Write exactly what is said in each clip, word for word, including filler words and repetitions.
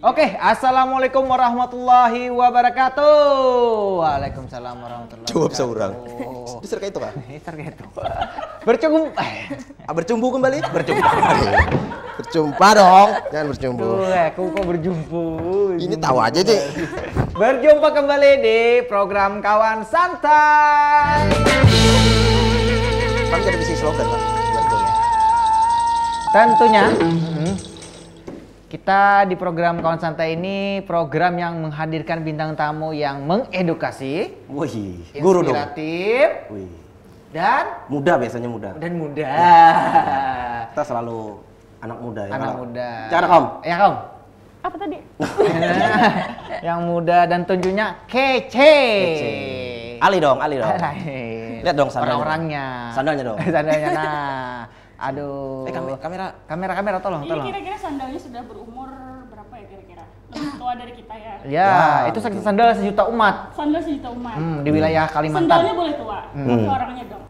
Oke, assalamualaikum warahmatullahi wabarakatuh. Waalaikumsalam warahmatullahi Jawab wabarakatuh. seorang. Bisa kayak itu kan? Bisa kayak itu. Bercumbu. Ah, bercumbu kembali? Berjumpa kembali. Berjumpa dong, jangan berjumbu. Tuh, aku kok berjumpu. Ini tahu aja sih. Berjumpa kembali di program Kawan Santai. Kan jadi bisnis slogan kan? Tentunya. Hmm, Kita di program Kawan Santai ini program yang menghadirkan bintang tamu yang mengedukasi, Wih, guru dong. inspiratif, Wih, dan muda biasanya muda. dan muda. Kita selalu anak muda ya. Anak Om? muda. Cara Om. Ya Om. Apa tadi? Yang muda dan tentunya kece. Kece. Ali dong, Ali dong. Lain. Lihat dong sandalnya. Orang-orangnya. Sandalnya dong. Sandalnya nah. Aduh. Eh kamera, kamera. Kamera kamera tolong Ini tolong. kira-kira sandalnya sudah berumur berapa ya kira-kira? Lebih tua dari kita ya. Ya, Wah. itu sandal sejuta umat. Sandal sejuta umat. Hmm, di wilayah Kalimantan. Sandalnya boleh tua, Hmm. tapi orangnya dong.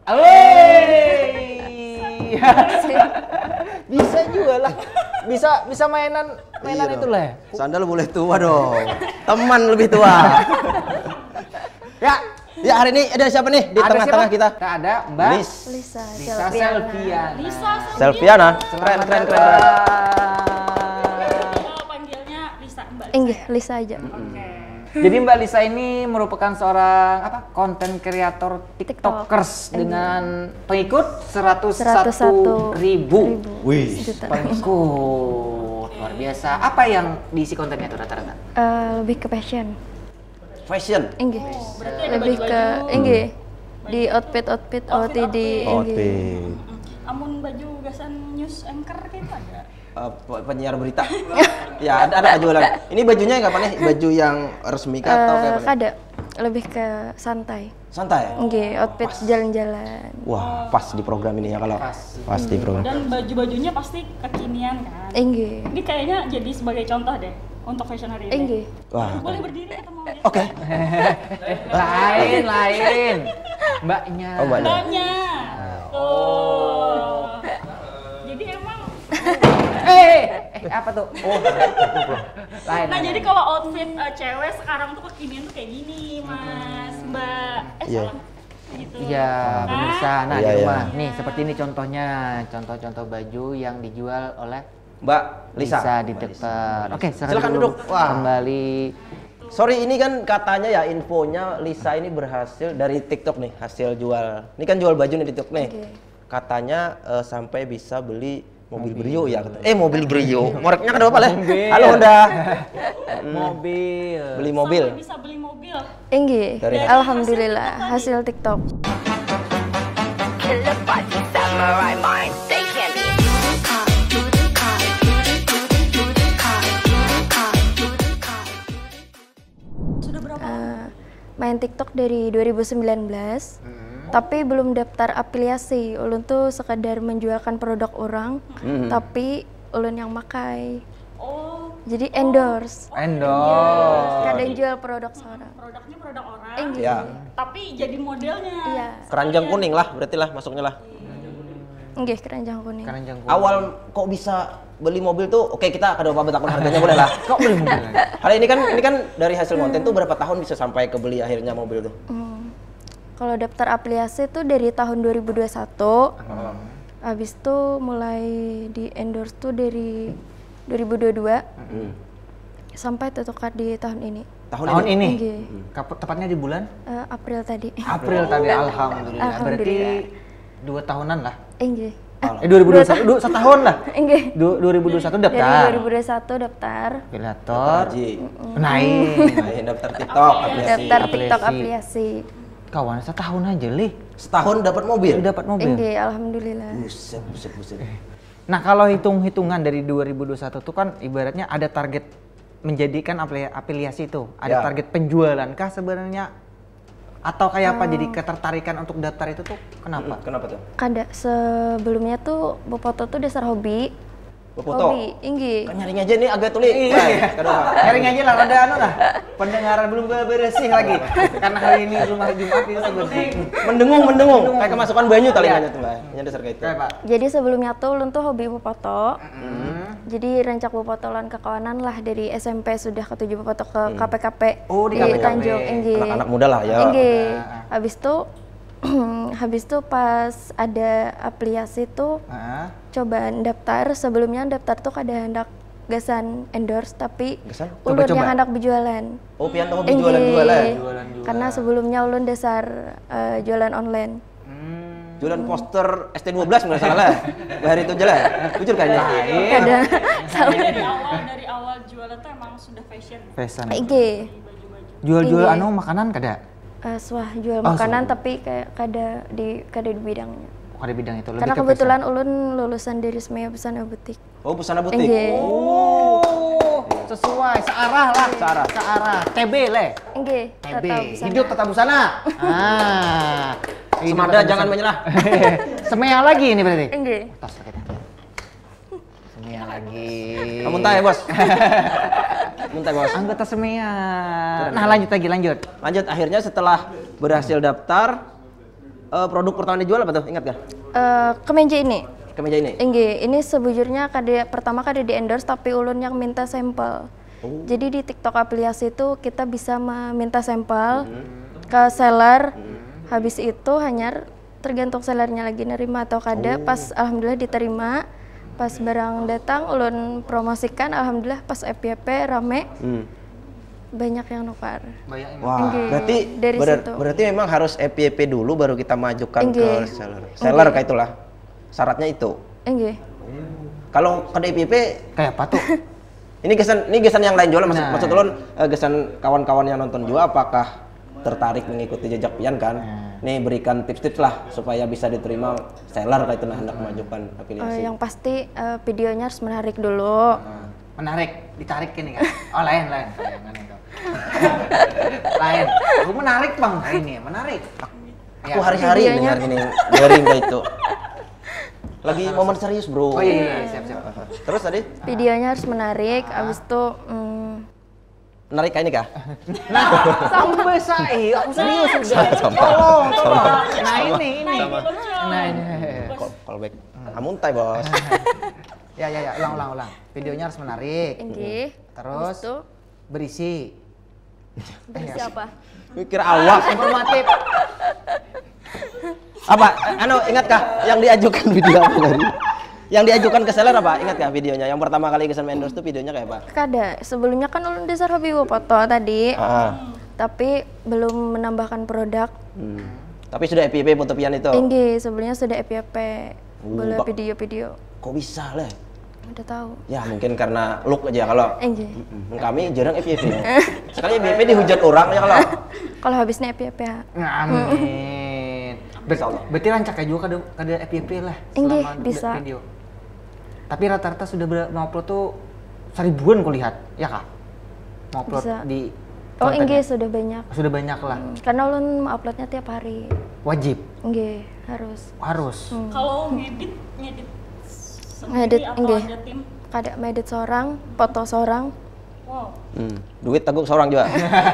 Wey. Bisa juga lah. Bisa bisa mainan mainan Iya itu dong. lah. Sandal boleh tua dong. Teman lebih tua. Ya, Ya hari ini ada siapa nih di ada tengah-tengah siapa? kita? Kita ada Mbak Lis. Lisa, Lisa Selviana. Selviana. Lisa, Selviana. Keren, Selamat keren, keren. datang. Kalau panggilnya Lisa, Mbak Lisa. Enggak, ya? Lisa aja. Oke. Jadi Mbak Lisa ini merupakan seorang apa? Konten kreator TikTokers TikTok. dengan pengikut seratus satu seratus satu ribu. Wih. Juta. Pengikut. Luar biasa. Apa yang diisi kontennya tuh rata-rata? Eh, lebih ke fashion. Fashion. Enggak. berarti ada Lebih ke baju-baju. enggak. Di outfit-outfit O T D enggak. Outfit. Amun baju gasan news anchor kayak itu ada. Uh, pe- penyiar berita. Ya ada ada baju lain. Ini bajunya yang kapan nih? Baju yang resmi kah atau kayak Eh, apa? nih? kada. Lebih ke santai. Santai. Enggak, outfit jalan-jalan. Wah, pas di program ini ya kalau Pas. pas di program. Dan baju-bajunya pasti kekinian kan. Enggak. Ini kayaknya jadi sebagai contoh deh untuk fashion hari ini. Enggak. Wah. Boleh berdiri atau mau lihat? Oke. Lain, lain. Mbaknya. Oh, mbaknya. Mbaknya. Tuh. Jadi emang Eh, eh apa tuh? Oh, lain. nah lain. jadi kalau outfit uh, cewek sekarang tuh kekinian tuh kayak gini, Mas, Mbak. Eh, Iya. salah. Gitu. Iya, Nah, pemirsa. Nah, Iya, di iya. rumah. Nih, seperti ini contohnya. Contoh-contoh baju yang dijual oleh Mbak Lisa. Lisa di TikTok. Oke, Silakan duduk. Wah. Kembali. Sorry ini kan katanya ya infonya Lisa ini berhasil dari TikTok nih, hasil jual. Ini kan jual baju nih di TikTok nih. Oke. Katanya eh, sampai bisa beli mobil Brio ya katanya. Eh mobil Brio. Mereknya kan apa lah? Mobil. Halo Honda. Mobil. Beli mobil. sampai bisa beli mobil. Enggak. Dari- Alhamdulillah hasil TikTok. Killer body, samurai mind, they can't be. Do the car, do the car, do the do the do the car, do the car, do the car. Sudah berapa lama? Eh, main TikTok dari dua ribu sembilan belas. Tapi belum daftar afiliasi. Ulun tuh sekadar menjualkan produk orang, Hmm. tapi ulun yang makai. Oh, Jadi endorse. Endorse. Kadang jual produk seorang. produknya produk orang. Enggak. Ya. Tapi jadi modelnya. Iya. Keranjang kuning lah berarti lah masuknya lah. Enggak, keranjang kuning. Keranjang kuning. Awal kok bisa beli mobil tuh? Oke kita kada apa takut harganya boleh lah. Kok beli mobil? Hari ini kan ini kan dari hasil konten tuh berapa tahun bisa sampai ke beli akhirnya mobil tuh? Hmm. Kalau daftar afiliasi tuh dari tahun dua ribu dua puluh satu. Habis itu mulai di endorse tuh dari dua ribu dua puluh dua Hmm. sampai tetukat di tahun ini. Tahun, Tahun ini. ini. Enggak. Kap- Tepatnya di bulan Eh, April tadi. April tadi. Alhamdulillah. Berarti Alhamdulillah. dua tahunan lah. Enggak. Eh dua ribu dua puluh satu, du- setahun lah. Enggak. Du- dua ribu dua puluh satu Dari daftar. dua ribu dua puluh satu daftar. Afiliator. Haji. Naik. Nah, ini daftar TikTok, aplikasi. Daftar Afiliasi. TikTok afiliasi. Kawan setahun aja lih. Setahun dapat mobil. Udah dapat mobil. Enggak, alhamdulillah. Buset, buset, buset. Nah kalau hitung-hitungan dari dua ribu dua puluh satu tuh kan ibaratnya ada target menjadikan apli- afiliasi itu. Ada Ya. target penjualan kah sebenarnya? Atau kayak apa jadi ketertarikan untuk daftar itu tuh kenapa? Kenapa tuh? Kada sebelumnya tuh Bopoto tuh dasar hobi. Foto. Hobi, inggi. Kan nyaring aja nih agak tulis. Iya. Kadang. Sharing aja lah, ada anu lah. Pendengaran belum beresih lagi. Karena hari ini belum hari Jumat ini bersih. Mendengung, mendengung. Kayak kemasukan banyu tali Iya. banyak tuh, Mbak. Ini dasar kayak itu. Kayak Pak. Jadi sebelumnya tuh ulun tuh hobi Bopoto. Hmm. Jadi rancak bopotolan kekawanan lah dari S M P sudah ketujuh bopoto ke K P K P Oh, di di K P K P. Tanjung. Enggih. Anak-anak muda lah ya. Enggih. Habis itu habis itu pas ada aplikasi tuh Heeh. cobaan daftar. Sebelumnya daftar tuh kada hendak gasan endorse tapi Gasan? ulun Coba-coba. yang hendak berjualan. Oh, pian hobi Enggih. jualan-jualan. Karena sebelumnya ulun dasar eh, jualan online. Hmm. Jualan poster S T dua belas nggak salah lah. Hari itu aja lah. Jujur kan ya? Kada Tapi dari awal dari awal jualan tuh emang sudah fashion. Fashion. Enggih. Jual-jual Iya. anu makanan kada? Eh, swah jual Oh, makanan swah. tapi kayak kada di kada di bidangnya. Oh, ada bidang itu. Lebih Karena ke kebetulan ulun lulusan dari Semea Busana Butik. Oh, busana butik. Enggih. Oh, sesuai, searah lah. Searah. Searah. T B le. Enggih, T B. tata busana. Hidup tata busana. Ah. Hidup Semada tata jangan busana. menyerah. Semea lagi ini berarti. Enggih. Tas kita. Semea lagi. Kamu muntah ya, Bos? Muntah, Bos. Anggota Semea. Nah, lanjut lagi, lanjut. Lanjut, akhirnya setelah berhasil daftar, eh, produk pertama dijual apa tuh? Ingat gak? Eh, kemeja ini. Kemeja ini? Enggih, ini sebujurnya kada pertama kada di endorse tapi ulun yang minta sampel. Oh. Jadi di TikTok aplikasi itu kita bisa meminta sampel ke seller. Habis itu hanya tergantung sellernya lagi nerima atau kada. Pas alhamdulillah diterima. Pas barang datang ulun promosikan, alhamdulillah pas F Y P rame. Hmm. Banyak yang nukar. Wah, Enggih. berarti Dari berar- situ. berarti memang harus F Y P dulu baru kita majukan ke Enggih. seller. Seller Enggih. kayak itulah. Syaratnya itu. Enggih. Kalau kada F Y P, Kayak apa tuh? ini gesan ini gesan yang lain jualan maksud Nah. maksud ulun eh, gesan kawan-kawan yang nonton juga apakah tertarik mengikuti jejak pian kan? Nih berikan tips-tips lah supaya bisa diterima seller kayak itu nah hendak memajukan Eh, afiliasi. yang pasti eh, videonya harus menarik dulu. Menarik, ditarik ini kan? Oh lain, lain. Jangan itu. Lain. Aku menarik bang, nah, ini menarik. Aku Ya. hari-hari Videonya- dengar gini garing kayak itu. Lagi momen serius bro. Oh iya, iya, siap, siap. Terus tadi Videonya harus menarik, abis itu mm, menarik kayak ini kah? Nah, kamu bisa, eh, aku serius sudah. Tolong, tolong. Nah ini, ini. Nah ini. Call, call back. Amuntai bos. Ya, ya, ya, ulang, ulang, ulang. Videonya harus menarik. enggih. Terus Abis itu berisi. berisi apa? Mikir awak. Informatif. Apa? Eh, Anu ingat kah yang diajukan video apa tadi? Yang diajukan ke seller apa? Ingat kah videonya? Yang pertama kali kesan endorse tuh videonya kayak apa? Kada. Sebelumnya kan ulun dasar hobi foto tadi, Ah. tapi belum menambahkan produk. Hmm. Tapi sudah F Y P foto pian itu. Enggih, sebelumnya sudah F Y P. Oh, Boleh Pak. video-video. Kok bisa lah? Udah tahu. Ya mungkin karena look aja kalau Enggih. Mm, kami jarang F Y P. Sekali F Y P dihujat orang ya kalau. Kalau habisnya F Y P, ha. Amin. Ber- berarti rancak aja juga kada kada F Y P lah Enggih, selama bisa. video. Tapi rata-rata sudah ber- upload tuh seribuan kau lihat, ya kak? Upload Bisa. di Oh, kontennya. enggih sudah banyak. Sudah banyak lah. Karena ulun uploadnya tiap hari. Wajib, Enggih, harus. harus. Kalau ngedit ngedit sendiri Ngedit, atau enggak. ada tim? Kada medit seorang, foto seorang. Wow. Hmm. Duit tanggung seorang juga.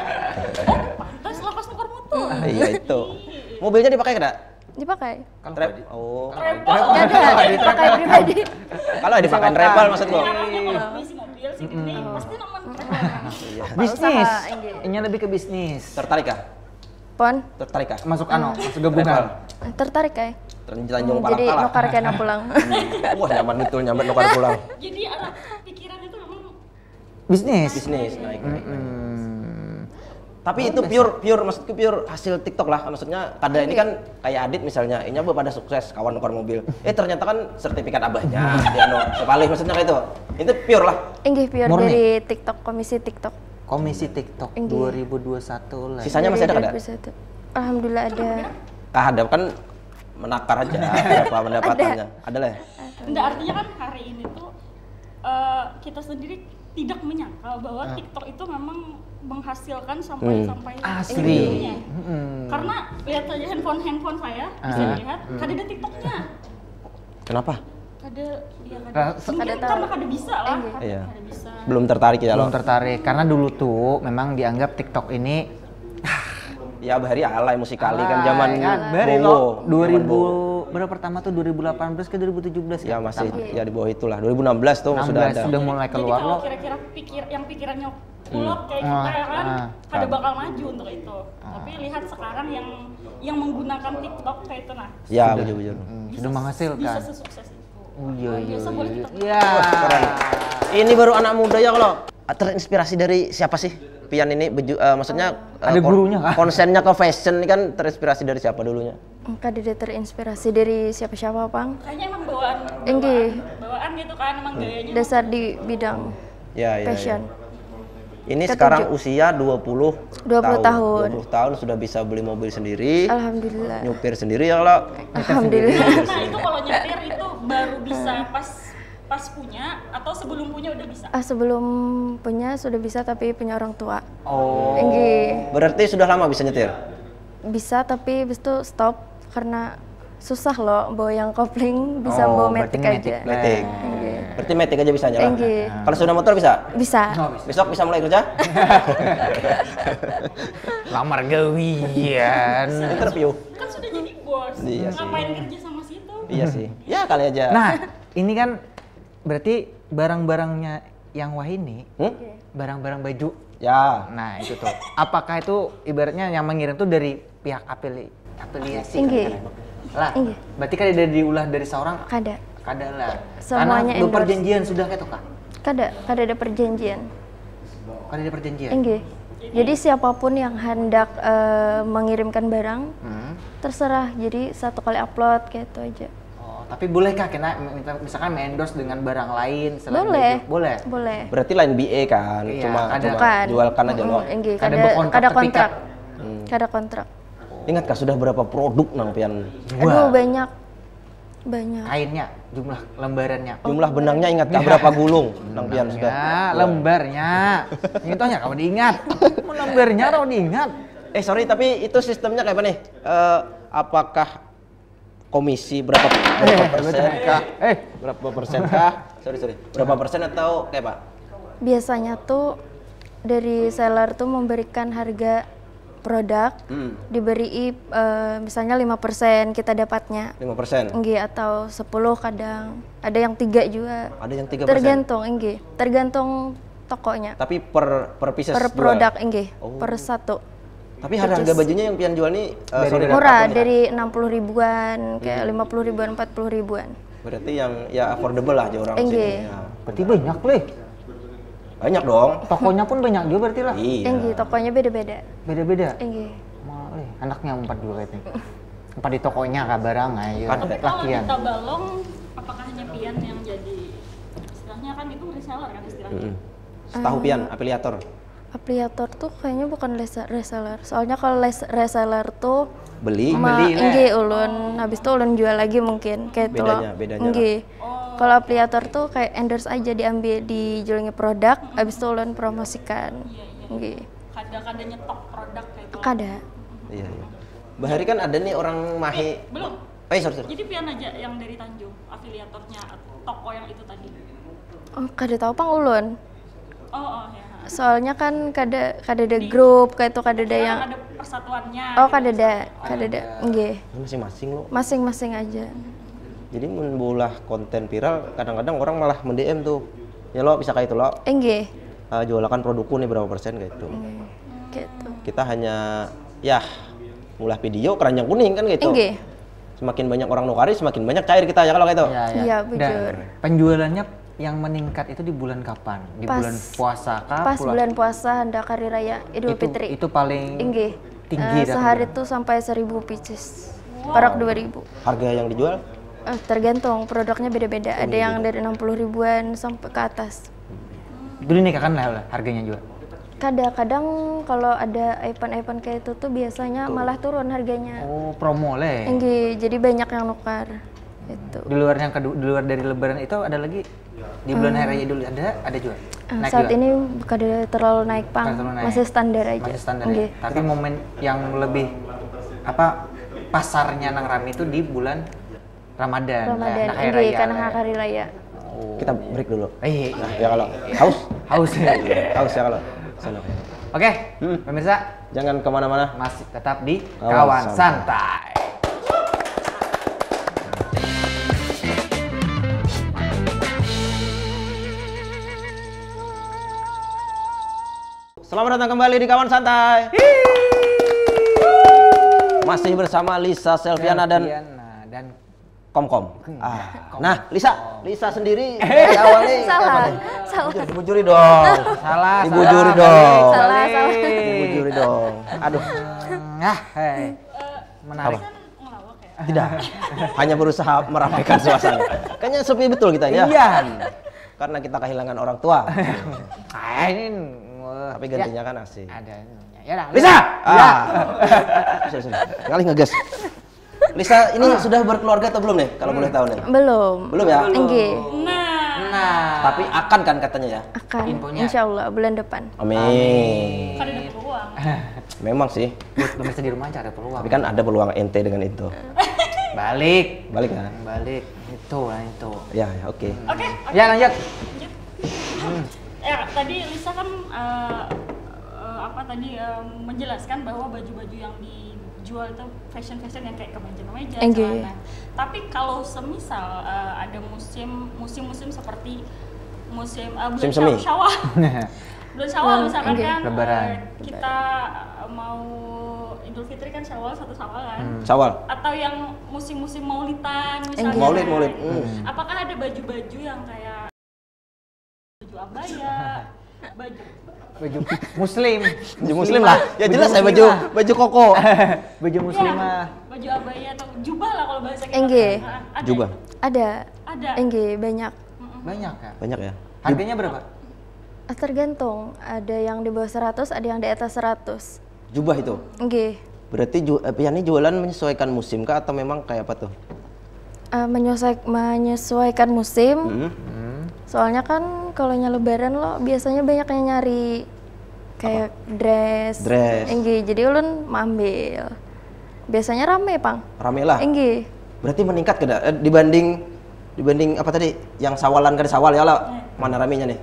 Pantas lah pas nuker motor. Ah, iya itu. Mobilnya dipakai kada? Dipakai. Kalau Trap. di- Oh. Kada, dipakai pribadi. Kalau dipakai repal maksud gua. Orangnya kalau beli si mobil si gede pasti naman Iya. bisnis, usaha, enggak. ini lebih ke bisnis. Tertarik kah? Pon, Tertarik kah? Masuk ano, masuk gabungan. tertarik kayak. Tanjung Hmm, jadi Palangkala. nukar kena pulang. Wah nyaman betul nyampe nukar pulang. jadi arah pikiran itu memang Bisnis. Bisnis naik naik. naik. Hmm. Tapi itu pure pure maksudku pure hasil TikTok lah. Maksudnya kada ini kan kayak Adit misalnya, ini apa pada sukses kawan nukar mobil. Eh ternyata kan sertifikat abahnya dia no sepalih maksudnya kayak itu. Itu pure lah. Enggih, biar Murni. dari TikTok, komisi TikTok. Komisi TikTok Enggih. dua ribu dua puluh satu lah. Sisanya masih ada kada? Dari dua ribu satu. Alhamdulillah ada. Kah ada kan menakar aja berapa pendapatannya. Ada lah. ya? enggak artinya kan hari ini tuh eh, kita sendiri tidak menyangka bahwa Ah. TikTok itu memang menghasilkan sampai Hmm. sampai Asli. segitunya. Mm-mm. Karena lihat aja handphone handphone saya bisa Ah. lihat kada ada TikToknya. Kenapa? Kada ya kada. Ra- Mungkin kada tahu. karena kada bisa lah. Enggak. Kada, Iya. kada bisa. Belum tertarik ya Belum lo? tertarik karena dulu tuh memang dianggap TikTok ini ah, Ya Bahari alay musikali kan Alay, zaman kan Bahari Bowo, lo dua zaman ribu Bowo. berapa pertama tuh dua ribu delapan belas ke dua ribu tujuh belas Ya kan? masih Pertama. ya di bawah itulah. dua ribu enam belas tuh enam sudah belas ada. sudah mulai Jadi keluar kalau lo. kira-kira pikir yang pikirannya ulok kayak Ah, kita ya kan, ah, pada kan. bakal maju untuk itu. Tapi lihat sekarang yang yang menggunakan TikTok kayak itu nah. Ya bujur-bujur. Hmm, bisa- sudah menghasilkan. Bisa sesukses itu. Oh, iya iya Biasa boleh kita iya. Keren. Ini baru anak muda ya kalau terinspirasi dari siapa sih? Pian ini beju, eh, maksudnya eh, Ada kon- gurunya kah? Konsennya ke fashion ini kan terinspirasi dari siapa dulunya? Kada terinspirasi dari siapa-siapa, Pang. Kayaknya emang bawaan Enggih. bawaan, bawaan gitu kan emang gayanya. Dasar di bidang Ya, ya, fashion. ya. Ini Ketujuh. sekarang usia dua puluh dua puluh tahun. dua puluh tahun sudah bisa beli mobil sendiri, Alhamdulillah. nyupir sendiri ya kalau. Alhamdulillah. Nah itu kalau nyetir itu baru bisa pas pas punya atau sebelum punya udah bisa. Ah, sebelum punya sudah bisa tapi punya orang tua. Oh. Enggih. Berarti sudah lama bisa nyetir? Bisa tapi habis itu stop karena susah loh bawa yang kopling, bisa Oh, bawa berarti matic matic. aja. Matic. Enggih. Berarti matic aja bisa nyala. Enggih. Kalau sudah motor bisa? Bisa. Besok bisa mulai kerja? Lamar gawian. Interview. Kan sudah jadi bos. Iya sih. Ngapain kerja sama situ? Iya sih. Ya kali aja. Nah, ini kan berarti barang-barangnya yang Wahini, Hmm? barang-barang baju. Ya. Nah, itu tuh. Apakah itu ibaratnya yang mengirim tuh dari pihak apeli afiliasi? Enggih. Lah, Enggih. berarti kan ada diulah dari seorang Kada. kada lah. Semuanya Karena endorse. perjanjian sudah kayak kah? Kada, kada ada perjanjian. Kada ada perjanjian. Enggih. Jadi siapapun yang hendak eh, mengirimkan barang Hmm. terserah. Jadi satu kali upload kayak itu aja. Oh, tapi bolehkah kena minta- misalkan endorse dengan barang lain selain Boleh. baju? Boleh. Boleh. Berarti lain B A kan, Iya, cuma, ada. cuma Bukan. jualkan aja Mm, loh. enggih, Kada kada berkontrak kada terikat. kontrak. Hmm. Kada kontrak. Ingat kah sudah berapa produk nang pian? Dua. Aduh banyak. Banyak. Kainnya, jumlah lembarannya. Jumlah benangnya ingat kah berapa gulung nang pian sudah? Ya, lembarnya. Itu hanya kamu diingat. Mau lembarnya kamu diingat. Eh sorry tapi itu sistemnya kayak apa nih? Eh, apakah komisi berapa, berapa persen kah? Eh, Berapa persen kah? Sorry sorry. Berapa persen atau kayak apa? Biasanya tuh dari seller tuh memberikan harga produk, Hmm. diberi eh, misalnya lima persen kita dapatnya. lima persen. Enggih, atau sepuluh kadang. Ada yang tiga juga. Ada yang tiga persen. Tergantung, enggih. Tergantung tokonya. Tapi per per pieces Per jual? produk, enggih. Oh. Per satu. Tapi harga bajunya yang pian jual nih eh, sorry, Murah, apa- dari enam puluh ribuan, kayak lima puluh ribuan, empat puluh ribuan. Berarti yang ya affordable lah aja orang Enggih. sini. Ya. berarti banyak leh. Banyak dong. Tokonya pun banyak juga berarti lah. Iya. Enggih, tokonya beda-beda. Beda-beda. Enggih. Malah, eh, anaknya empat juga kayaknya. Empat di tokonya kah barang ayo. Kan ada. Tapi kalau Lakian. kita balong, apakah hanya pian yang jadi istilahnya kan itu reseller kan istilahnya? Mm-mm. Setahu pian afiliator. Afiliator tuh kayaknya bukan les- reseller. Soalnya kalau les- reseller tuh Beli. ma Beli lah. enggih ulun, habis itu ulun jual lagi mungkin kayak itu loh. Bedanya- bedanya Enggih. Kalau afiliator tuh kayak endorse aja, diambil dijualnya produk, habis itu ulun promosikan. Enggih. Kadang-kadang nyetok produk kayak itu. Kada. Iya, iya. Bahari kan ada nih orang mahi. Belum. Eh sorry sorry. Jadi pian aja yang dari Tanjung, afiliatornya toko yang itu tadi. Oh, kada tahu pang ulun. Oh, oh ya. Soalnya kan kada kada ada grup kayak itu, kada ada Sekarang yang ada persatuannya. oh gitu. kada ada, kada ada. Enggih. Masing-masing lo. Masing-masing aja. Jadi membolah konten viral kadang-kadang orang malah men-D M tuh. Ya lo bisa kayak itu lo. Enggih. Uh, jualakan produkku nih berapa persen kayak itu. Kayak itu. Kita hanya ya ngulah video keranjang kuning kan gitu. Enggih. Semakin banyak orang nukari semakin banyak cair kita ya kalau kayak itu. Iya, iya. Iya, Dan bujur. penjualannya yang meningkat itu di bulan kapan? Di Pas- bulan puasa kah? Pas Pula- bulan puasa hendak hari raya Idul itu, Fitri. itu paling Enggih. tinggi Eh, dah sehari penjualan. tuh sampai seribu pieces. Perak dua ribu. Harga yang dijual Eh, tergantung produknya beda-beda. Ada yang dari enam puluh ribuan sampai ke atas. Dulu nih kan lah harganya juga. Kadang-kadang kalau ada iPhone-iPhone kayak itu tuh biasanya malah turun harganya. Oh, promo leh. Enggih, jadi banyak yang nukar. Itu. Di luar yang kedua, di luar dari lebaran itu ada lagi di bulan hari raya dulu ada ada juga. Eh, Naik saat juga? ini kada terlalu naik pang, Bukan terlalu naik. masih standar aja. Masih standar Enggih. ya. Tapi momen yang lebih apa pasarnya nang rame itu di bulan Ramadan. Ramadan, nah, hari enggih, raya. karena hari raya. Oh. kita break dulu. Eh, Nah, ya kalau haus haus. haus ya kalau. Sana. Oke, Hmm. pemirsa Jangan kemana-mana. masih tetap di Kawan Kawan Santai. Santai. Selamat datang kembali di Kawan Santai. Masih bersama Lisa Selviana dan Selviana dan Komkom. Ah. Nah, Lisa, Lisa sendiri Eh. dari awal nih Salah, kayak apa nih? salah. Bujur- Dibujuri dong. salah, Dibujuri salah, dong. balik, Salah, balik. salah. Dibujuri dong. Aduh, Ah, hei. Menarik. Apa? Kan ngelawak ya. tidak. Hanya berusaha meramaikan suasana. Kayaknya sepi betul kita ya. Iya. Karena kita kehilangan orang tua. Ah, ini uh, Tapi gantinya kan asik. ya, ada ininya. Ya udah. Lisa! Ya. Ah. Sorry, sorry. Kali ngegas. Lisa ini sudah berkeluarga atau belum nih? Kalau boleh tahu nih. Belum. Belum ya? Enggak. Nah, Nah, Tapi akan kan katanya ya? Akan. Infonya. Insya Allah bulan depan. Amin. kan ada peluang. Memang sih. buat pemirsa di rumah aja ada peluang. Tapi kan ada peluang ente dengan itu. Balik. Balik kan? Balik. Itu lah itu. Ya, ya oke. Oke, oke. Ya lanjut. Lanjut. Ya, tadi Lisa kan eh, eh, apa tadi eh, menjelaskan bahwa baju-baju yang dijual itu fashion-fashion yang kayak kemeja-kemeja, Enggak. celana. Tapi kalau semisal eh, ada musim musim-musim seperti musim eh, bulan Musim semi. Syaw- Syawal. Bulan Syawal Oh, misalkan enggak. kan eh, Lebaran. kita eh, mau Idul Fitri kan Syawal satu Syawal kan. Syawal. Atau yang musim-musim Maulidan misalnya. Enggak. Maulid, maulid. Hmm. Apakah ada baju-baju yang kayak baju abaya, baju Baju muslim. Baju muslim lah. Ya jelas ya baju baju koko. Baju muslimah. ya, baju abaya atau jubah lah kalau bahasa kita. Enggak. Ah, ada. Jubah. Ada. Ada. Enggak, banyak. Banyak ya. Banyak ya. Harganya berapa? Ah, Tergantung. Ada yang di bawah seratus, ada yang di atas seratus. Jubah itu. Enggak. Berarti ju eh, Piani jualan menyesuaikan musim kah atau memang kayak apa tuh? Eh, menyesuai- menyesuaikan musim. Hmm. Soalnya kan kalau lebaran lo biasanya banyak yang nyari kayak dress. Dress. Enggak, jadi ulun mau ambil. Biasanya rame, Pang. Rame lah. Enggak. Berarti meningkat ke eh, dibanding dibanding apa tadi? Yang sawalan ke sawal ya lah. Mana ramenya nih?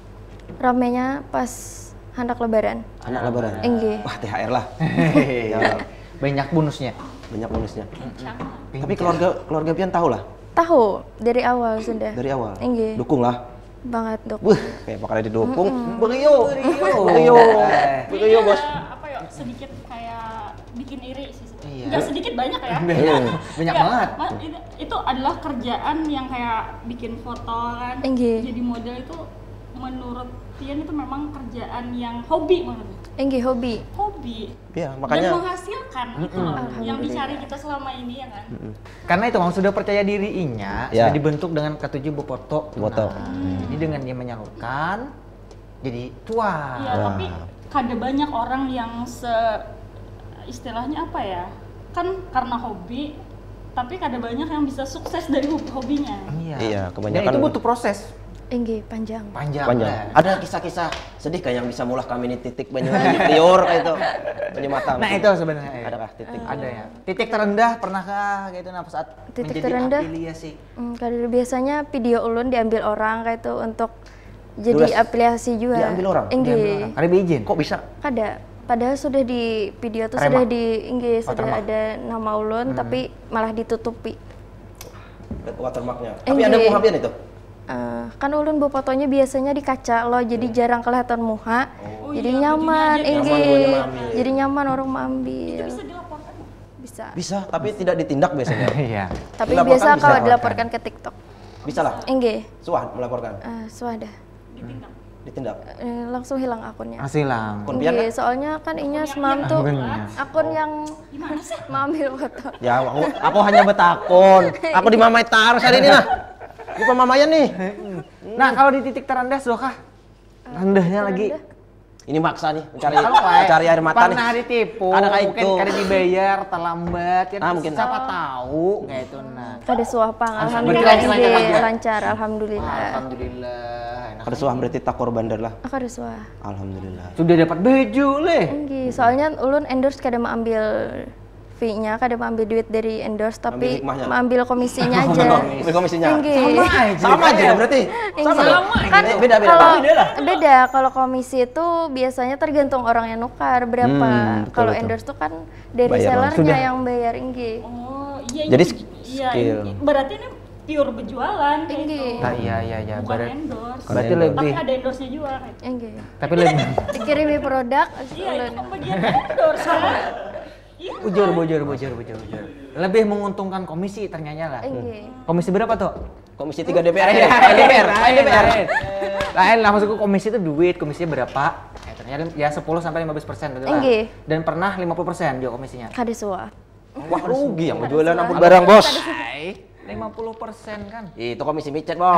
Ramenya pas hendak lebaran. Anak lebaran. Enggak. Wah, T H R lah. Ya, Banyak bonusnya. banyak bonusnya. Pincang. Tapi keluarga keluarga Pian tahu lah Tahu dari awal sudah. dari awal. Enggak. Dukung lah. Banget, Dok. Wah, kayak bakal didukung. Berio. Berio. Berio, bos. Ada apa ya? Sedikit kayak bikin iri sih. Iya. Enggak sedikit banyak ya. Hmm. Banyak Enggak, banget. Ma- itu, itu adalah kerjaan yang kayak bikin foto kan. Enggak. Jadi model itu menurut Pian itu memang kerjaan yang hobi menurut. Enggak, hobi. Hobi. Iya, Dan makanya menghasilkan itu loh yang dicari kita selama ini ya kan. Karena itu Bang sudah percaya dirinya, Ya. sudah dibentuk dengan ketujuh bopoto. Boto. Nah, jadi dengan dia menyalurkan jadi tua. Iya, tapi ada banyak orang yang se istilahnya apa ya? Kan karena hobi, tapi ada banyak yang bisa sukses dari hobi- hobinya. Iya. Iya, Dan kebanyakan- itu butuh proses Enggak, panjang. panjang. panjang. Nah. Ada kisah-kisah sedih kayak yang bisa mulah kami ini titik banyak liur kayak itu. Banyak matang. Nah itu sebenarnya. ya. Adakah titik? Ada ya. Titik terendah pernahkah kayak itu nah, saat Titik menjadi terendah? afiliasi? Hmm, kalau biasanya video ulun diambil orang kayak itu untuk jadi Tugas afiliasi juga. diambil orang? Diambil orang. Enggak. Ada izin. Kok bisa? Ada. Padahal sudah di video tuh Remak. sudah di enggak, sudah Watermark. ada nama ulun tapi malah ditutupi. Watermarknya. Tapi ada Enggak. muhabian itu. Eh, kan ulun bawa fotonya biasanya di kaca loh, jadi jarang kelihatan muha. Oh jadi iya, nyaman, bajunya aja enggak. nyaman, bajunya ambil. Jadi nyaman orang mau ambil. Bisa dilaporkan. Bisa. Bisa, tapi tidak ditindak biasanya. Iya. Tapi Dilaporkan biasa bisa kalau dilaporkan. dilaporkan ke TikTok. Bisa lah. Enggak. Suah melaporkan. Eh, sudah. Ditindak. Ditindak. Eh, langsung hilang akunnya. Masih lang. Akun Pian Enggak, kan? soalnya kan inya Akun semam yang- tuh Akunnya. akun yang Gimana sih? mau ambil foto. Ya, aku, aku hanya betakon. Aku di Mamai Taros hari ini nah. Lupa Mamayan nih. Nah kalau di titik terendah sudahkah? Rendahnya lagi. Ini maksa nih, mencari Kalau kayak mencari air mata nih. pernah ditipu, Ada kayak mungkin itu. kada dibayar, terlambat, kan Ah, mungkin. siapa tahu kayak itu nah. Ada suah pang, Berarti alhamdulillah lancar-lancar enggak, aja? lancar, alhamdulillah. Alhamdulillah. enak. Kada suah berarti takor bandar lah. Aku ada suah. Alhamdulillah. Sudah dapat baju leh. Enggak, soalnya ulun endorse kada mau ambil fee-nya, kada mengambil duit dari endorse, tapi hikmahnya. mengambil komisinya aja. Ambil komisinya. Enggak. Sama aja. Sama aja dong berarti. Sama dong. Kan Eh, beda beda. kalau Beda lah. beda, kalau komisi itu biasanya tergantung orang yang nukar berapa. Hmm, betul, Kalau betul. endorse tuh kan dari Bayar sellernya Sudah. yang bayar enggak. Oh, iya. Jadi ini- sk- iya, skill. ini- berarti ini pure berjualan kayak Enggak. gitu. Nah, iya iya iya. Bukan Berarti, endorse. berarti endorse. lebih. Tapi ada endorse-nya juga kayak. Enggak. Tapi lebih. Dikirimi produk, Iya, ulun. itu kan bagian endorse kan. Iya. Bujur, bujur, bujur, bujur, bujur. Lebih menguntungkan komisi ternyata lah. Enggak. Komisi berapa tuh? Komisi tiga D P R. Lain, D P R. lain, D P R. lain. Lain lah, maksudku komisi itu duit, komisinya berapa? Eh, ternyata ya sepuluh sampai lima belas persen gitu lah. Enggak. Dan pernah lima puluh persen juga komisinya. Kada suah. Wah, rugi yang berjualan ampun Ada barang, Bos. lima puluh persen kan. Itu komisi micet, Bos.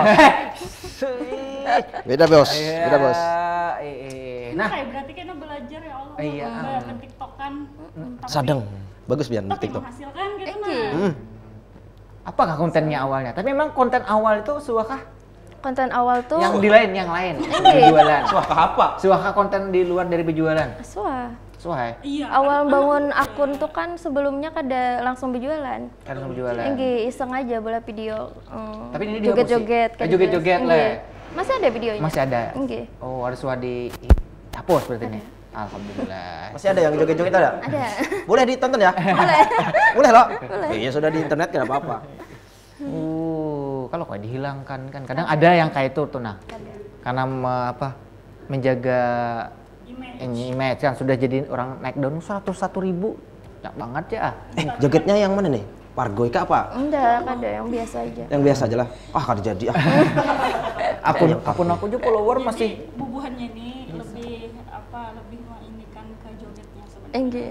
Beda, Bos. Beda, Bos. Eh, eh, eh. Nah, Nah, kayak berarti kita belajar ya Allah. Iya. Banyak ke TikTok kan. Tapi- Sadeng. Bagus biar Tapi TikTok. menghasilkan gitu Enggak. nah. apakah kontennya awalnya? Tapi memang konten awal itu suakah? Konten awal tuh Yang di lain, yang lain. Enggak. Berjualan. Wah, ke apa? Suakah konten di luar dari berjualan? suah. Suah ya? Iya. Awal bangun akun tuh kan sebelumnya kada langsung berjualan. Kan langsung berjualan. Enggak, iseng aja bola video. Hmm, Tapi ini dihapus joget-joget sih? Eh, joget-joget lah. Enggak. Masih ada videonya? Masih ada? Enggak. Oh, harus suah di hapus berarti nih. Alhamdulillah. Masih ada yang joget-joget ada? Ada. Boleh ditonton ya? Boleh. Boleh loh. Iya sudah di internet nggak apa-apa. Uh, kalau kayak dihilangkan kan kadang ada yang kayak itu tuh nah. Karena me- apa? Menjaga Image. image kan sudah jadi orang naik daun seratus satu ribu. Banyak banget ya. Eh, jogetnya yang mana nih? Pargoy kah apa? Enggak, ada yang biasa aja. Yang biasa aja lah. Ah, kada jadi ah. Akun akun aku juga follower masih Jadi bubuhannya ini lebih apa lebih menginikan ke jogetnya sebenarnya. Enggak.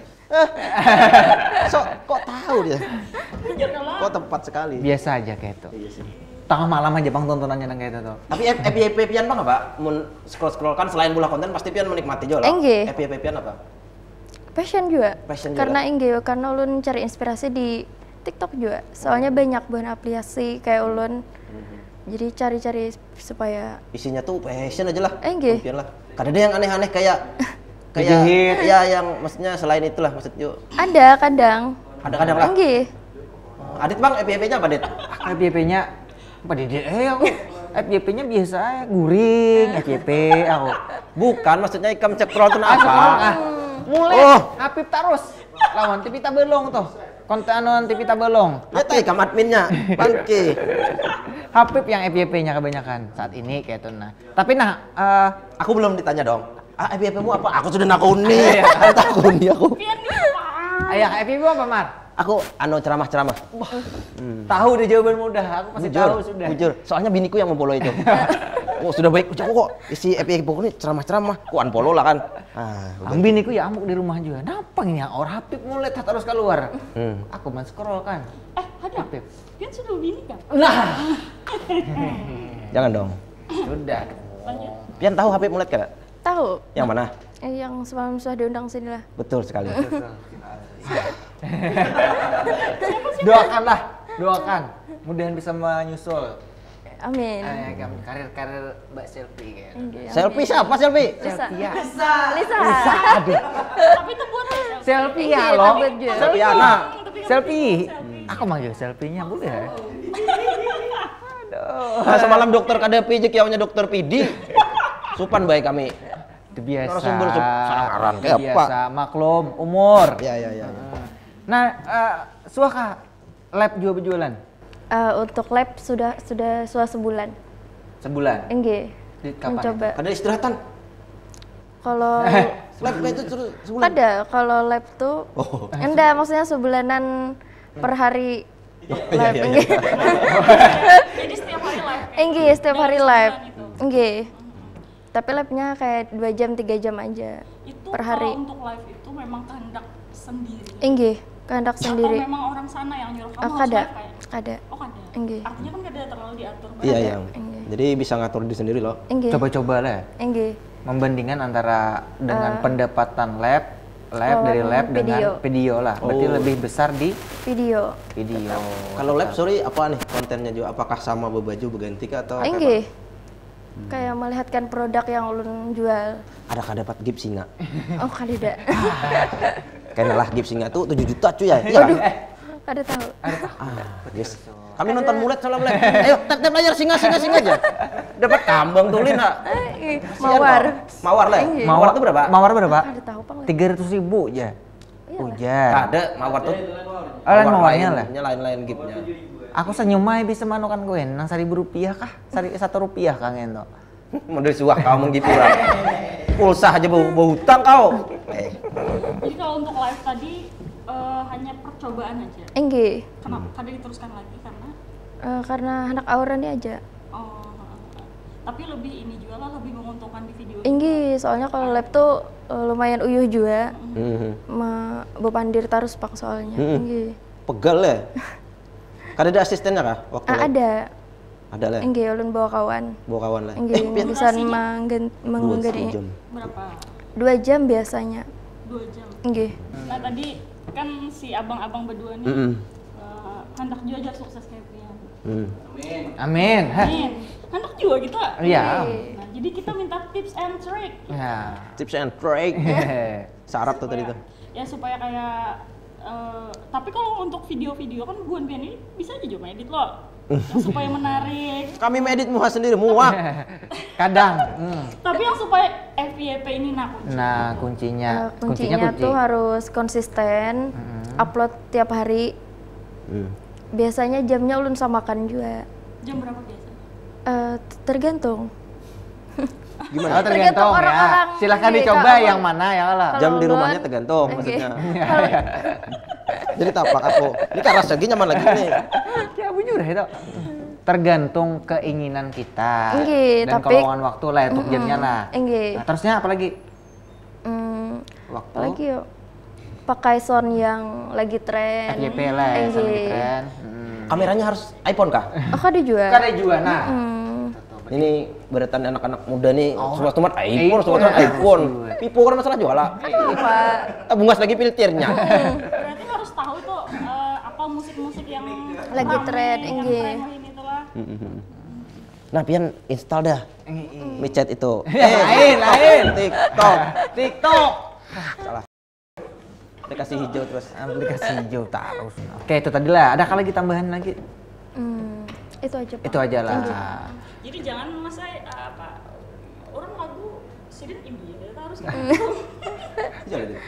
So, kok tahu dia? Jangan lah. Kok tepat sekali. biasa aja kayak itu. Iya sih. Tengah malam aja bang tontonannya nang kayak itu tuh. Tapi F Y P pian bang apa? Mun scroll scroll kan selain bola konten pasti pian menikmati juga lah. Enggak. F Y P pian apa? Passion juga. Passion juga. Karena enggak, karena ulun cari inspirasi di TikTok juga. Soalnya banyak bahan aplikasi kayak ulun. Jadi cari-cari supaya Isinya tuh passion aja lah. Enggak. Pian lah. Kada ada yang aneh-aneh kayak kayak Dijahit. ya yang maksudnya selain itulah maksudnya. ada kadang. Ada-kadang lah. Enggak. Adit bang, F Y P-nya apa, Dit? F Y P-nya apa di eh aku F Y P-nya biasa aja, guring F Y P aku. Bukan, maksudnya ikam cekrol itu Ah, sekarang, ah. apa? Mulai Oh. Apip terus lawan T V Tabelong tuh. Kontenan T V Tabelong. Itu ikam adminnya, bangke. Habib yang F Y P-nya kebanyakan saat ini kayak itu nah. Tapi nah eh, Aku belum ditanya dong. Ah, F Y P-mu apa? Aku sudah nakuni. Aku takuni aku. Pian nih apa? ayah F Y P apa Mar? Aku anu ceramah-ceramah. Tahu deh jawaban mudah. Aku masih Jujur, tahu sudah. jujur. Soalnya biniku yang memfollow itu. Oh, sudah baik ucap kok. Isi F Y P ini ceramah-ceramah. Ku unfollow lah kan. Ah, udah. Ambin iku ya amuk di rumah juga. Napa ini orang Habib mulai tak terus keluar. Hmm. Aku men scroll kan. Eh, ada. Habib. Pian sudah bini kan? Nah, Jangan dong. sudah. Lanjut. Pian tahu Habib Mulet kada? Tahu. Yang mana? Eh, yang semalam sudah diundang sini lah. Betul sekali. Doakanlah, doakan. Mudahan bisa menyusul. Amin. Eh, karir-karir Mbak Selfie kayaknya. Enggak, Selfie siapa selfie? Lisa. Selfie ya. Lisa. Aduh. Tapi itu buat apa? Selfie Iya, ya lo. takut juga. Selfie anak. Selfie. Aku manggil selfie-nya boleh ya? Ah, semalam dokter kada pijek yaunya dokter Pidi. Supan baik kami. Itu biasa. Narasumber sup- sangaran, kayak Itu apa? biasa, maklum, umur. Ya ya ya. Nah, eh, suaka lab jual berjualan Eh, untuk lab sudah sudah suah sebulan. sebulan. Enggak. Di kapan Mencoba. Kada istirahatan. Kalau Lab itu terus sebulan. ada, kalau lab tuh Oh. enggak, maksudnya sebulanan per hari iya, live. iya, Enggak. Jadi setiap hari live. Enggak, setiap hari Dari live. sebulan itu. Enggak. Tapi labnya kayak dua jam tiga jam aja Itu per hari. kalau untuk live itu memang kehendak sendiri. Enggak, kehendak sendiri. Atau memang orang sana yang nyuruh kamu Ah, harus kada, live kayak. kada. Oh kada. Enggak. Artinya kan kada terlalu diatur. Iya banget. yang. Enggak. Jadi bisa ngatur diri sendiri loh. Enggak. Coba-coba lah. Enggak. Membandingkan antara dengan pendapatan lab, lab Oh, dari lab video. dengan video lah. Berarti Oh. lebih besar di Video. video. Kalau lab sorry apa nih kontennya juga? Apakah sama berbaju berganti kah atau Enggak. Kayak melihatkan produk yang ulun jual. ada kada dapat gift singa? Oh, kada. Kayaknya lah gift singa tuh tujuh juta cuy ya. Iya kan? Ada tahu. Ah, yes. Kami nonton mulet salah mulet. Ayo, tap-tap layar singa singa singa aja. Dapat kambang tuh Lin, Nak. Eh, Kasihan mawar. kau. Mawar lah. Iya. Mawar tuh berapa? Mawar berapa? Ada tahu Pang. Tiga ratus ribu aja. Ujar. Ada mawar tuh. Oh, lain mawarnya lah. lainnya, lain-lain giftnya. Aku senyumai bisa manukan gue nang seribu rupiah kah? Sari satu rupiah kang ento. Model suah kau menggipuran. Pulsa aja bau bau hutang kau. Eh. Jadi kalau untuk live tadi eh, hanya percobaan aja. Enggak. Kenapa? Kada diteruskan lagi karena Eh, karena anak aura nih aja. oh, tapi lebih ini juga lah, lebih menguntungkan di video. Enggak, soalnya kalau lab tuh eh, lumayan uyuh juga. Mhm. Ma bepandir terus pak soalnya. Hmm. Enggak. Pegal ya. Kan ada asistennya kah waktu Ah, live? ada. Ada lah. Enggak, ulun bawa kawan. Bawa kawan lah. Enggak, pian bisa menggen dua menggadi jam. Berapa? dua jam biasanya. Dua jam. Enggak. Nah tadi kan si abang-abang berdua nih Mm-mm. eh, hendak juga aja sukses kayak Pian. Hmm. Amin. Hah. Nih, hendak juga kita. Iya. Nah jadi kita minta tips and trick. Ya. Tips and trick. Sarap tuh tadi tuh. Ya supaya kayak eh, tapi kalau untuk video-video kan Guan Pian ini bisa aja cuma edit loh. Yang supaya menarik. Kami medit muha sendiri muak. Kadang. Hmm. Tapi yang supaya F Y P ini nah kunci. Nah, kuncinya, Eh, kuncinya kunci. tuh harus konsisten, upload tiap hari. Hmm. Biasanya jamnya ulun samakan juga. Jam berapa biasa? Eh, tergantung. Gimana? Oh, tergantung ya. orang-orang. Silahkan Iya, dicoba kalau- yang mana ya lah. kalau Jam di ulun- rumahnya tergantung Oke. maksudnya. Kalau Jadi tapak aku. Ini karas lagi nyaman lagi nih. Ya bujur itu. Tergantung keinginan kita Nggih, dan tapi- kelowongan waktu lah untuk jamnya lah. Nggih. Nah, terusnya apa lagi? hmm, Waktu. apalagi yuk pakai sound yang lagi tren. F Y P lah ya, sama Nggih. keren. Hmm. Kameranya harus iPhone kah? Oh, ada juga. Kan ada juga nah. Hmm, Ini beretan anak-anak muda nih, Oh. semua teman iPhone, iPhone. semua teman iPhone. Iya. Pipo kan masalah jual lah. apa? Ah, bungas lagi filternya. Berarti harus tahu tuh eh, apa musik-musik yang Lagi rame, tren, yang nggih. tren ini tuh lah. Nah, pian install dah micet itu. Lain, lain. TikTok. TikTok. Salah. Aplikasi hijau terus. Aplikasi hijau terus. Oke, itu tadi lah. Ada lagi tambahan lagi? Hmm, itu aja Pak. Itu aja lah. Jadi jangan masa eh, apa orang lagu sidin India kita harus kan. Jangan itu.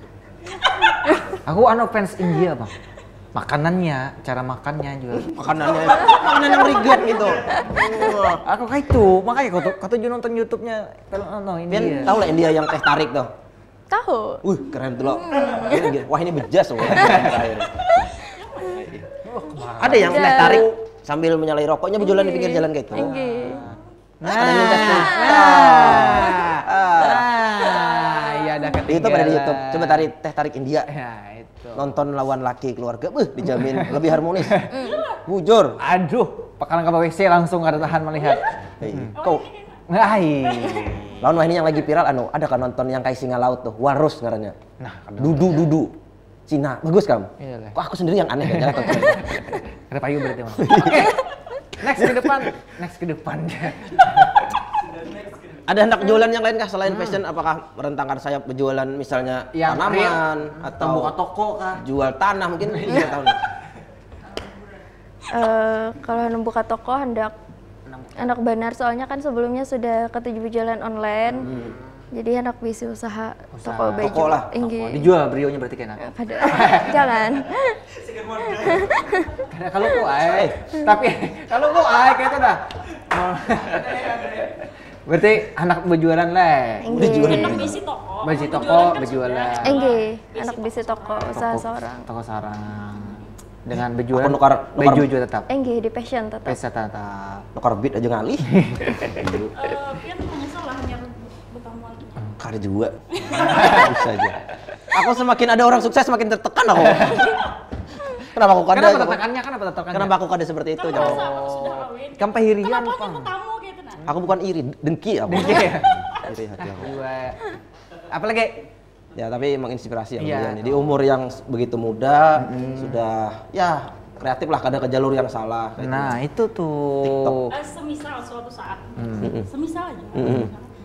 Aku anu fans India, Bang. Makanannya, cara makannya juga. Makanannya, makanan yang riget gitu. Aku kayak itu, makanya kau tuh, kau tuh juga nonton YouTube-nya kalau nonton Pian India. tahu lah India yang teh tarik tuh. Tahu. Wih, keren tuh loh. Gini, gini. Wah, ini bejas loh. Terakhir. Ada yang teh tarik sambil menyalai rokoknya berjualan di pinggir jalan kayak itu. Nggih. Nah, Ada yang tes tuh. nah, nah, iya ada ketinggalan. Itu pada di YouTube. Coba tarik teh tarik India. Ya, itu. Nonton lawan laki keluarga, beuh dijamin lebih harmonis. Bujur. Aduh, pakalan ke W C langsung kada tahan melihat. Hei, kau Hai. lawan wah ini yang lagi viral anu, ada kan nonton yang kayak singa laut tuh, Warus ngarannya. Nah, Dudu dudu. Cina, bagus kan? Iya lah. Kok aku sendiri yang aneh kayaknya nonton. Ada payu berarti Bang. Oke. Next ke depan, next ke depan. Ada hendak jualan yang lain kah selain fashion? Apakah merentangkan sayap berjualan misalnya Yang tanaman real, atau buka toko kah? jual tanah mungkin? Nggak tahu nih. Eh, kalau hendak buka toko hendak anak benar soalnya kan sebelumnya sudah ketujuh berjalan online. Jadi anak bisa usaha, toko baju. Toko lah, Nggih. Dijual brionya berarti kan? Kada. Jangan. Karena kalau kok ay, tapi kalau kok ay kayak itu dah. Berarti anak berjualan lah. Nggih. Anak bisi toko. Baju toko, Berjualan kan berjualan. sudah. Nggih, anak bisa toko usaha Toko- seorang. Toko sarang. Dengan berjualan Aku nukar- nukar- baju juga tetap. Nggih, di passion tetap. Pesa tetap. Nukar beat aja ngalih. Eh, Pian menyesal lah hanya bertamuan. Kada juga. Bisa aja. Aku semakin ada orang sukses semakin tertekan aku. Kenapa aku kada? Kenapa tetekannya? Kenapa tetekannya? Kenapa aku kada seperti itu? Kan Jawab. masa aku sudah kawin. Kan pahirian, Kenapa hanya Pang. bertamu gitu nah? Aku bukan iri, dengki aku. Dengki ya? Iri hati aku. Dua. Apalagi? Ya tapi menginspirasi ya Iya. beliau ini. Di umur yang begitu muda sudah ya kreatif lah, kadang ke jalur yang salah. kayak Nah, itu tuh. Eh, semisal suatu saat, Hmm. semisal aja. Mm-mm.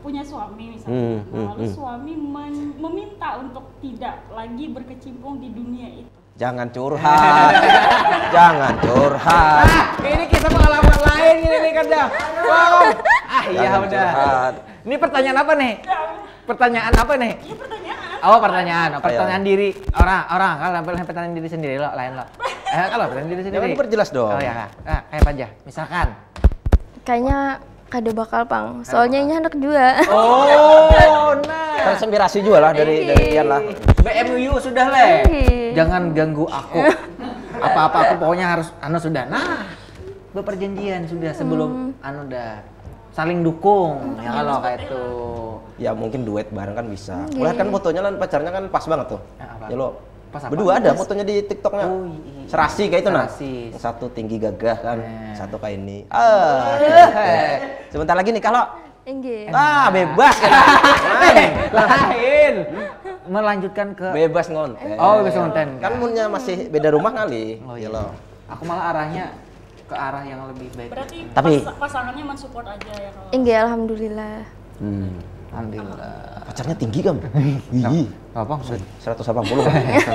punya suami misalnya, Hmm, nah, hmm, lalu hmm. suami men- meminta untuk tidak lagi berkecimpung di dunia itu. Jangan curhat. Jangan curhat. Ah, ini kisah pengalaman lain ini nih kan dah. Wow. Ah iya Jangan udah. curhat. Ini pertanyaan apa nih? Pertanyaan apa nih? Iya pertanyaan. Oh pertanyaan, oh, Apa ya? pertanyaan diri orang orang kalau pertanyaan diri sendiri lo lain lo. Eh kalau pertanyaan diri sendiri. Jangan diperjelas dong. Oh ya kak, ah, kayak apa aja? Misalkan. Kayaknya kada bakal pang. Soalnya ini anak juga. Oh nah. Terinspirasi juga lah dari dari Ian lah. B M U sudah le. Ih. Jangan ganggu aku. Apa-apa aku pokoknya harus anu sudah. Nah, berperjanjian sudah sebelum anu dah saling dukung ya kalau kayak itu. Ya mungkin duet bareng kan bisa. Lihat kan fotonya kan pacarnya kan pas banget tuh. Ya, apa? Ya lo. Pas apa? Berdua ada fotonya di TikToknya. Oh, iya. Serasi kayak itu nah. Serasi. Yang satu tinggi gagah kan, Eh. satu kayak ini. Ah. Sebentar lagi nih kalau Enggak. ah bebas kan. Lain. Melanjutkan ke Bebas ngonten. Oh, bebas ngonten. Kan munnya masih beda rumah kali. Oh Ya iya. lo. Aku malah arahnya ke arah yang lebih baik. Berarti Tapi- pas- pasangannya mensupport aja ya kalau. Enggak, alhamdulillah. Hmm. Alhamdulillah. Pacarnya tinggi kan? Wih. Apa maksud? seratus delapan puluh.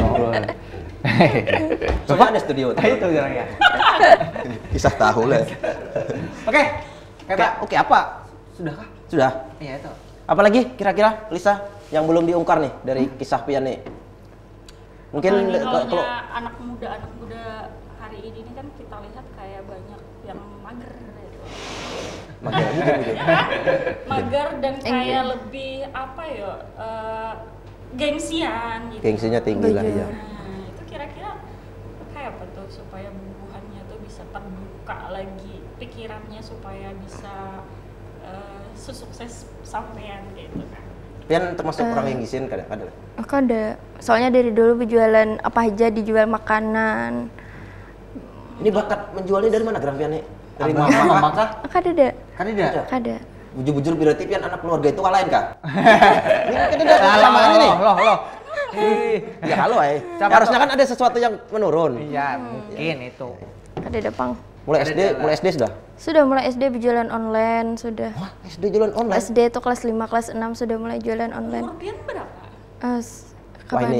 Oke, Soalnya ada studio. itu jarang ya. Kisah tahu lah. Oke. Oke, Pak, oke apa? sudahkah? Sudah. Iya itu. Apalagi kira-kira Lisa yang belum diungkar nih dari kisah Pian nih? Mungkin Nah, ini le- kalau kalau anak muda anak muda hari ini nih kan kita lihat kayak banyak yang mager gitu. mager gitu gitu. Mager dan kayak Enggak. lebih apa ya eh, gengsian gitu. Gengsinya tinggi lah ya. Nah, itu kira-kira kayak apa tuh supaya bubuhannya tuh bisa terbuka lagi pikirannya supaya bisa eh, sesukses sampean gitu. Pian termasuk orang yang gisin kadang-kadang. Aku ada. Soalnya dari dulu berjualan apa aja, dijual makanan. Ini bakat menjualnya dari mana Gram Pian nih? Dari Abang mama mama kah? kah? Aku ada. Kan tidak. Aku ada. Bujur-bujur berarti Pian anak keluarga itu lain kah? Ini mungkin ada Lah, kesamaan loh, nih. loh, loh. Ih. Ya halo eh. Siapa Harusnya tuh? kan ada sesuatu yang menurun. Iya, mungkin itu. Ada depang. Mulai Ada S D, jalan. mulai S D sudah. Sudah mulai S D berjualan online, sudah. Wah, S D jualan online. S D itu kelas lima, kelas enam sudah mulai jualan online. Umur Pian berapa? Eh, s- Wah kapan? ini.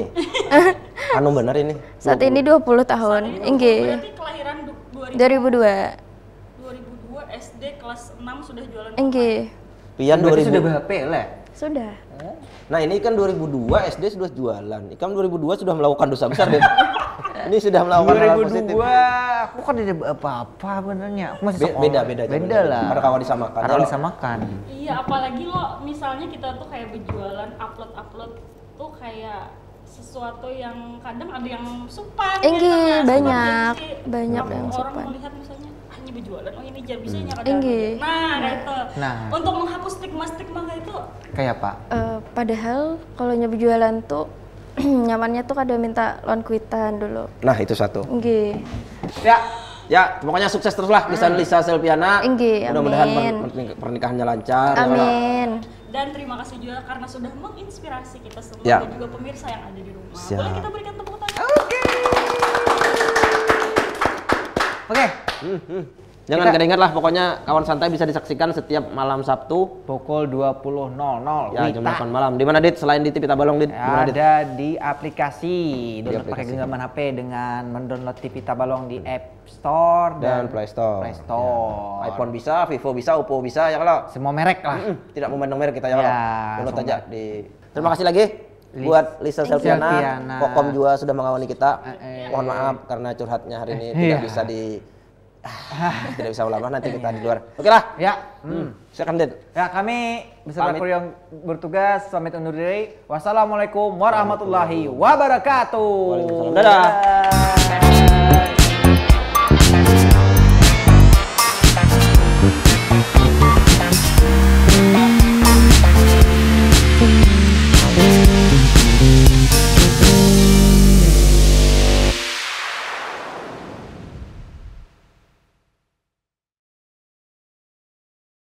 Anu bener ini. Saat ini dua puluh tahun. Saat ini Enggak. Berarti kelahiran du- dua ribu dua. dua ribu dua S D kelas enam sudah jualan. Enggak. Pian dua Berarti ribu. sudah B H P lah. Sudah. Nah ini kan dua ribu dua S D sudah jualan. Ikam dua ribu dua sudah melakukan dosa besar deh. Ini sudah melakukan hal positif. dua ribu dua aku kan tidak apa-apa benernya. Aku masih Be- sekolah. beda beda Beda lah. Ada kawan disamakan. Karena Kalau- disamakan. Iya, apalagi lo misalnya kita tuh kayak berjualan upload-upload tuh kayak sesuatu yang kadang ada yang supan. Enggak, gitu, nah, supan banyak. jadi si- Banyak orang- yang Orang supan. melihat misalnya, ah ini berjualan, oh ini jadi bisanya ada. Enggak. Nah, kayak itu. Nah. Untuk menghapus stigma-stigma kayak itu, Kayak apa? Eh, padahal kalau nyoba jualan tuh nyamannya tuh kada minta loan kuitan dulu. Nah itu satu. Enggak. Ya. Ya pokoknya sukses terus lah Lisa Lisa Selviana. Enggak, Mudah-mudahan amin. per- pernik- pernikahannya lancar. ya Allah. Amin. dan terima kasih juga karena sudah menginspirasi kita semua Ya. dan juga pemirsa yang ada di rumah. Siap. Boleh kita berikan tepuk tangan? Oke. Hmm, hmm. Jangan Kita- kada ingat lah pokoknya kawan santai bisa disaksikan setiap malam Sabtu. Pukul dua puluh nol nol. Ya jam delapan malam. Di mana Dit? Selain di T V Tabalong Dit? Di mana Dit? Ada di aplikasi, download pakai aplikasi. genggaman H P dengan mendownload T V Tabalong di App Store Dan Play Store. Play Store. Ya. iPhone bisa, Vivo bisa, Oppo bisa ya kalau. Semua merek lah. Mm, tidak memandang merek kita ya Ya, kalau. Download semua aja di. Terima kasih lagi Lis- buat Lisa Selviana. Selviana. Kokom juga sudah mengawani kita. Eh, eh. Mohon maaf karena curhatnya hari ini Iya. tidak bisa di ah, tidak bisa ulama nanti kita di luar. Oke lah. Ya. Hmm. Silakan Dit. Ya, kami beserta Pamit. kru yang bertugas pamit undur diri. Wassalamualaikum warahmatullahi wabarakatuh. Waalaikumsalam. Dadah.